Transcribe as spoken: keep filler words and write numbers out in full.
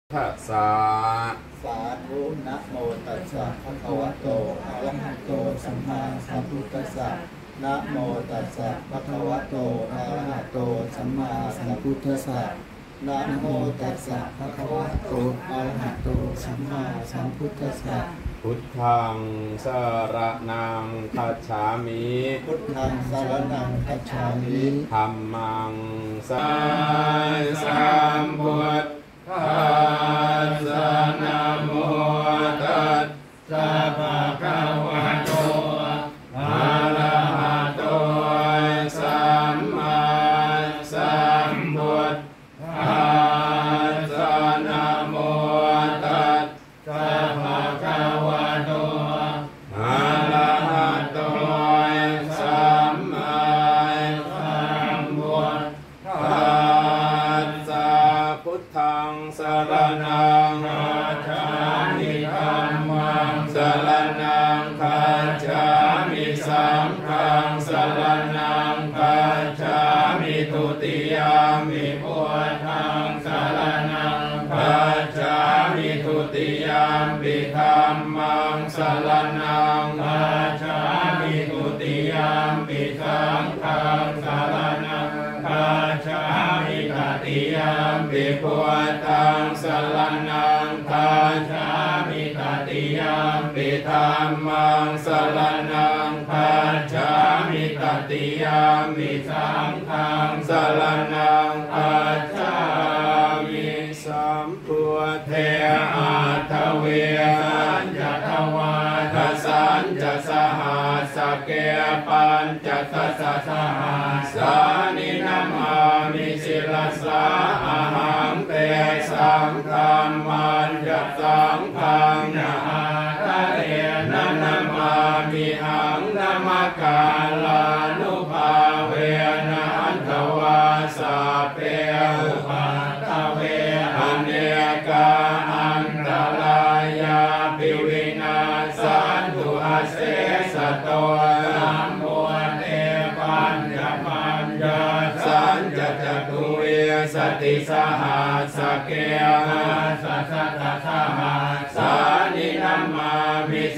ทัสสะสาธุนะโมตัสสะภะคะวะโตอะระหะโตสัมมาสัมพุทธัสสะนะโมตัสสะภะคะวะโตอะระหะโตสัมมาสัมพุทธัสสะนะโมตัสสะภะคะวะโตอะระหะโตสัมมาสัมพุทธัสสะพุทธังสรณังคัจฉามิพุทธังสรณังคัจฉามิธัมมังสังฆังพุทธัสสะนะโมตัสสะภะคะวะโตอะระหะโตสัมมาสัมพุทธัสสะนะโมตัสสะภะคะวะโตอะระหะโตสัมมาสัมพุทธัสสะพุทธังสรณังคัจฉามิธัมมังสรณังคัจฉามิสังฆังสรณังคัจฉามิทุติยามปิพุทธังสรณังคัจฉามิทุติยามปิธัมมังสรณังคัจฉามิทุติยามปิสังฆังสรณังคัจฉามิตติยามปิพุทธังสรณังคัจฉามิตติยามปิธัมมังสรณังคัจฉามิตติยามปิสังฆังสรณังคัจฉามิสัมพุทเทอาทเวสัญญทวาทสัญจสหัสสเกปัญจทัสสะสหัสสานินามามิศิลสาอาหังเตสังฆัมมันจะสังฆังนาทะเรนะนามามิหังนามกาลานุภาเวนะอันทวาสาเปอุปัฏฐเวอเนกาอันตรายาปิวินาสันตุอาเสสะโตสัมโพเทปัญญปัญญาสัญจจตุเวสติสหัสสเกหัสสะตสหัสสานินามามิ